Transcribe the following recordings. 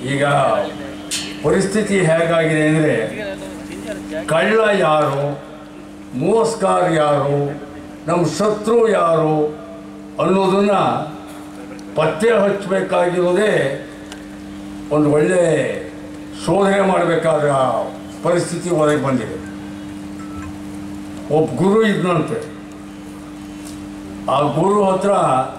ಈಗ ಪರಿಸ್ಥಿತಿ ಹೇಗಾಗಿದೆ ಅಂದರೆ ಕಳ್ಳ ಯಾರು, ಮೋಸ್ಗಾರ ಯಾರು, ನಮ್ಮ ಶತ್ರು ಯಾರು ಅನ್ನೋದನ್ನು ಪತ್ತೆ ಹಚ್ಚಬೇಕಾಗಿರೋದೇ ಒಂದು ಒಳ್ಳೆ ಶೋಧನೆ ಮಾಡಬೇಕಾದ ಪರಿಸ್ಥಿತಿ ಒಳಗೆ ಬಂದಿದೆ. ಒಬ್ಬ ಗುರು ಇದ್ದಂತೆ. ಆ ಗುರು ಹತ್ರ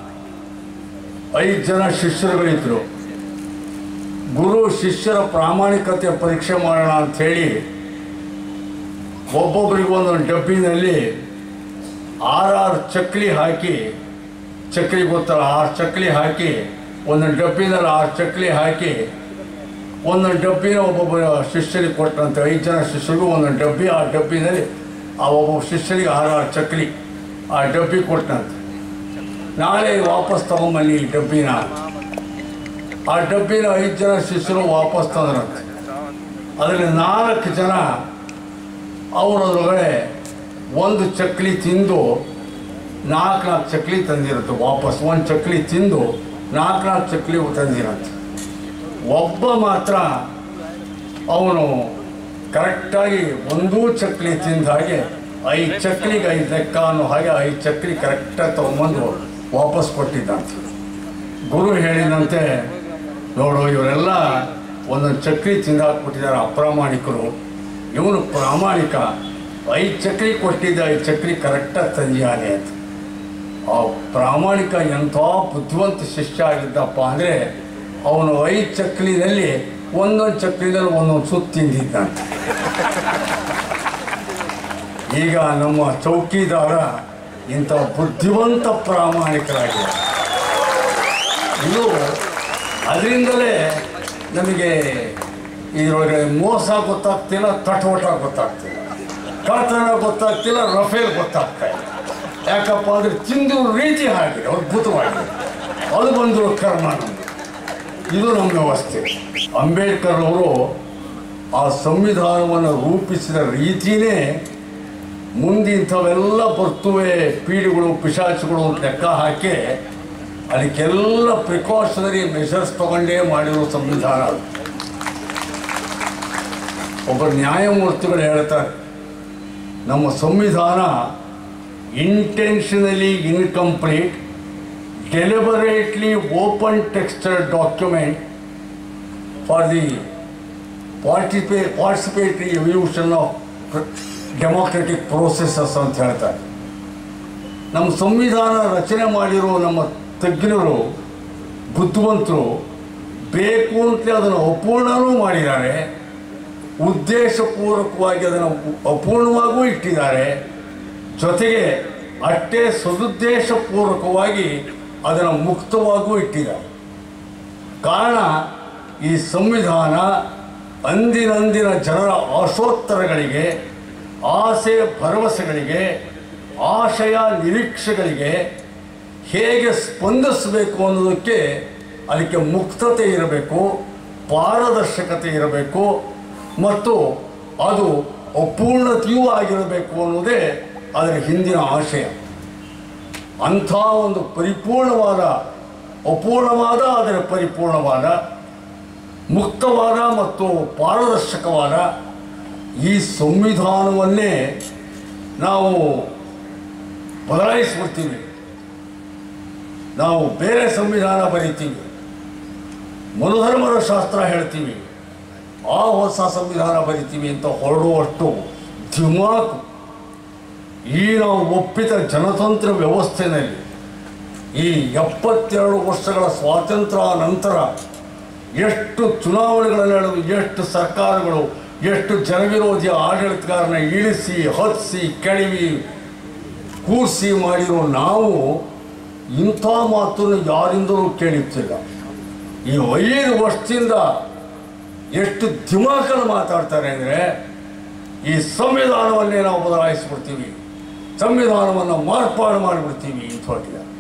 5 ಜನ ಶಿಷ್ಯರುಗಳಿದ್ರು. ಗುರು ಶಿಷ್ಯರ ಪ್ರಾಮಾಣಿಕತೆ ಪರೀಕ್ಷೆ ಮಾಡೋಣ ಅಂಥೇಳಿ ಒಬ್ಬೊಬ್ಬರಿಗೂ ಒಂದೊಂದು ಡಬ್ಬಿನಲ್ಲಿ 6 ಚಕ್ಲಿ ಹಾಕಿ, ಚಕ್ಲಿ ಗೊತ್ತಲ್ಲ, 6 ಚಕ್ಲಿ ಹಾಕಿ, ಒಂದೊಂದು ಡಬ್ಬಿನಲ್ಲಿ 6 ಚಕ್ಲಿ ಹಾಕಿ ಒಂದೊಂದು ಡಬ್ಬಿನ ಒಬ್ಬೊಬ್ಬರ ಶಿಷ್ಯರಿಗೆ ಕೊಟ್ಟಂತೆ. 5 ಜನ ಶಿಷ್ಯರಿಗೂ ಒಂದೊಂದು ಡಬ್ಬಿ, ಆ ಡಬ್ಬಿನಲ್ಲಿ ಆ ಒಬ್ಬೊಬ್ಬ ಶಿಷ್ಯರಿಗೆ 6 ಚಕ್ಲಿ ಆ ಡಬ್ಬಿ ಕೊಟ್ಟಂತೆ. ನಾಳೆ ವಾಪಸ್ ತಗೊಂಬನ್ನಿ ಈ ಡಬ್ಬಿನ. ಆ ಡಬ್ಬಿನ 5 ಜನ ಶಿಷ್ಯರು ವಾಪಸ್ ತಂದ್ರಂತೆ. ಅದರಲ್ಲಿ 4 ಜನ ಅವರೊಳಗಡೆ 1 ಚಕ್ಲಿ ತಿಂದು 4 ಚಕ್ಲಿ ತಂದಿರುತ್ತೆ ವಾಪಸ್. 1 ಚಕ್ಲಿ ತಿಂದು 4 ಚಕ್ಲಿ ತಂದಿರಂತೆ. ಒಬ್ಬ ಮಾತ್ರ ಅವನು ಕರೆಕ್ಟಾಗಿ 1 ಚಕ್ಲಿ ತಿಂದ ಹಾಗೆ 5 ಚಕ್ಲಿಗೆ 5 ಲೆಕ್ಕ ಅನ್ನೋ ಹಾಗೆ 5 ಚಕ್ಲಿ ಕರೆಕ್ಟಾಗಿ ತೊಗೊಂಬಂದು ವಾಪಸ್ ಕೊಟ್ಟಿದ್ದಂತೆ. ಗುರು ಹೇಳಿದಂತೆ, ನೋಡು ಇವರೆಲ್ಲ ಒಂದೊಂದು ಚಕ್ಲಿ ತಿಂದಾಕ್ಬಿಟ್ಟಿದ್ದಾರೆ, ಅಪ್ರಾಮಾಣಿಕರು. ಇವನು ಪ್ರಾಮಾಣಿಕ, 5 ಚಕ್ಲಿ ಕೊಟ್ಟಿದ್ದ, 5 ಚಕ್ಲಿ ಕರೆಕ್ಟಾಗಿ ತಂದಿಯಾನೆ ಅಂತ. ಆ ಪ್ರಾಮಾಣಿಕ ಎಂಥ ಬುದ್ಧಿವಂತ ಶಿಷ್ಯ ಆಗಿದ್ದಪ್ಪ ಅಂದರೆ ಅವನು 5 ಚಕ್ಲಿನಲ್ಲಿ ಒಂದೊಂದು ಚಕ್ಲಿನಲ್ಲಿ ಒಂದೊಂದು ಸುತ್ತು ತಿಂದಿದ್ದಂತೆ. ಈಗ ನಮ್ಮ ಚೌಕಿದಾರ ಇಂಥ ಬುದ್ಧಿವಂತ ಪ್ರಾಮಾಣಿಕರಾಗಿದೆ. ಇದು ಅದರಿಂದಲೇ ನಮಗೆ ಇದರೊಳಗೆ ಮೋಸ ಗೊತ್ತಾಗ್ತಿಲ್ಲ, ತಟೋಟ ಗೊತ್ತಾಗ್ತಿಲ್ಲ, ಕಳ್ತನ ಗೊತ್ತಾಗ್ತಿಲ್ಲ, ರಫೇಲ್ ಗೊತ್ತಾಗ್ತಾ ಇಲ್ಲ. ಯಾಕಪ್ಪ ಅಂದರೆ ತಿಂದು ರೀತಿ ಆಗಿದೆ, ಅದ್ಭುತವಾಗಿದೆ. ಅದು ಬಂದರು ಕರ್ಮ. ನಮಗೆ ಇದು ನಮ್ಮ ವ್ಯವಸ್ಥೆ. ಅಂಬೇಡ್ಕರ್ ಅವರು ಆ ಸಂವಿಧಾನವನ್ನು ರೂಪಿಸಿದ ರೀತಿಯೇ ಮುಂದಿಂಥವೆಲ್ಲ ಬರ್ತುವೆ, ಪೀಳಿಗಳು, ಪಿಶಾಚಿಗಳು ಅಂತ ಲೆಕ್ಕ ಹಾಕಿ ಅದಕ್ಕೆಲ್ಲ ಪ್ರಿಕಾಷನರಿ ಮೆಷರ್ಸ್ ತಗೊಂಡೇ ಮಾಡಿರೋ ಸಂವಿಧಾನ. ಒಬ್ಬ ನ್ಯಾಯಮೂರ್ತಿಗಳು ಹೇಳ್ತಾರೆ, ನಮ್ಮ ಸಂವಿಧಾನ intentionally incomplete, deliberately open textured document for the participatory evolution of democratic processes ಅಂತ ಹೇಳ್ತಾರೆ. ನಮ್ಮ ಸಂವಿಧಾನ ರಚನೆ ಮಾಡಿರೋ ನಮ್ಮ ತಜ್ಞರು, ಬುದ್ಧಿವಂತರು ಬೇಕು ಅಂತಲೇ ಅದನ್ನು ಅಪೂರ್ಣನೂ ಮಾಡಿದ್ದಾರೆ, ಉದ್ದೇಶಪೂರ್ವಕವಾಗಿ ಅದನ್ನು ಅಪೂರ್ಣವಾಗೂ ಇಟ್ಟಿದ್ದಾರೆ, ಜೊತೆಗೆ ಅಷ್ಟೇ ಸದುದ್ದೇಶಪೂರ್ವಕವಾಗಿ ಅದನ್ನು ಮುಕ್ತವಾಗೂ ಇಟ್ಟಿದ್ದಾರೆ. ಕಾರಣ ಈ ಸಂವಿಧಾನ ಅಂದಿನ ಜನರ ಆಶೋತ್ತರಗಳಿಗೆ, ಆಸೆ ಭರವಸೆಗಳಿಗೆ, ಆಶಯ ನಿರೀಕ್ಷೆಗಳಿಗೆ ಹೇಗೆ ಸ್ಪಂದಿಸಬೇಕು ಅನ್ನೋದಕ್ಕೆ ಅದಕ್ಕೆ ಮುಕ್ತತೆ ಇರಬೇಕು, ಪಾರದರ್ಶಕತೆ ಇರಬೇಕು ಮತ್ತು ಅದು ಅಪೂರ್ಣತೆಯೂ ಆಗಿರಬೇಕು ಅನ್ನೋದೇ ಅದರ ಹಿಂದಿನ ಆಶಯ. ಅಂಥ ಒಂದು ಪರಿಪೂರ್ಣವಾದ, ಅಪೂರ್ಣವಾದ ಆದರೆ ಪರಿಪೂರ್ಣವಾದ, ಮುಕ್ತವಾದ ಮತ್ತು ಪಾರದರ್ಶಕವಾದ ಈ ಸಂವಿಧಾನವನ್ನೇ ನಾವು ಬದಲಾಯಿಸ್ಬಿಡ್ತೀವಿ. ನಾವು ಬೇರೆ ಸಂವಿಧಾನ ಬರೀತೀವಿ, ಮನುಧರ್ಮದ ಶಾಸ್ತ್ರ ಹೇಳ್ತೀವಿ, ಆ ಹೊಸ ಸಂವಿಧಾನ ಬರಿತೀವಿ ಅಂತ ಹೊರಡುವಷ್ಟು ದಿಮಾಕು ಈ ನಾವು ಒಪ್ಪಿದ ಜನತಂತ್ರ ವ್ಯವಸ್ಥೆಯಲ್ಲಿ ಈ 72 ವರ್ಷಗಳ ಸ್ವಾತಂತ್ರ್ಯ ನಂತರ ಎಷ್ಟು ಚುನಾವಣೆಗಳನ್ನು ನಡೆದು, ಎಷ್ಟು ಸರ್ಕಾರಗಳು, ಎಷ್ಟು ಜನವಿರೋಧಿ ಆಡಳಿತಗಾರನ ಇಳಿಸಿ, ಹತ್ತಿಸಿ, ಕೆಡವಿ, ಕೂರಿಸಿ ಮಾಡಿರೋ ನಾವು ಇಂಥ ಮಾತನ್ನು ಯಾರಿಂದಲೂ ಕೇಳಿರ್ತಿಲ್ಲ. ಈ 5 ವರ್ಷದಿಂದ ಎಷ್ಟು ದಿಮಾಕಲ್ಲಿ ಮಾತಾಡ್ತಾರೆ ಅಂದರೆ, ಈ ಸಂವಿಧಾನವನ್ನೇ ನಾವು ಬದಲಾಯಿಸ್ಬಿಡ್ತೀವಿ, ಸಂವಿಧಾನವನ್ನು ಮಾರ್ಪಾಡು ಮಾಡಿಬಿಡ್ತೀವಿ ಅಂತ ಹೊರಟಿದ್ದಾರೆ.